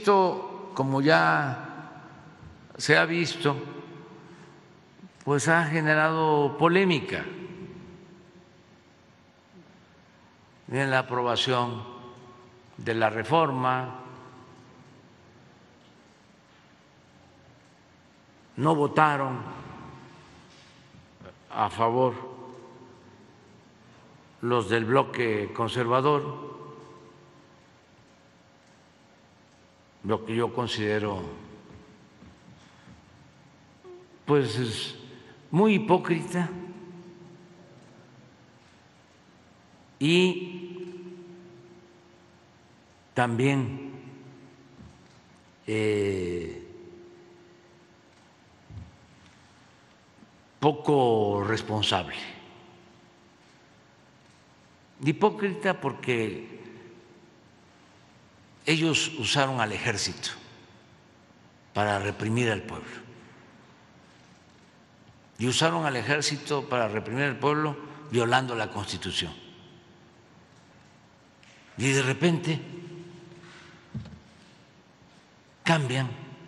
Esto, como ya se ha visto, pues ha generado polémica en la aprobación de la reforma. No votaron a favor los del bloque conservador, lo que yo considero pues es muy hipócrita y también poco responsable. Hipócrita porque ellos usaron al ejército para reprimir al pueblo. Y usaron al ejército para reprimir al pueblo violando la Constitución. Y de repente cambian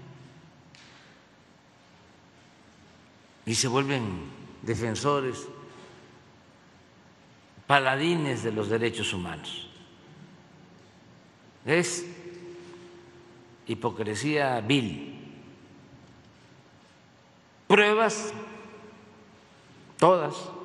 y se vuelven defensores, paladines de los derechos humanos. Es hipocresía vil. Pruebas, todas,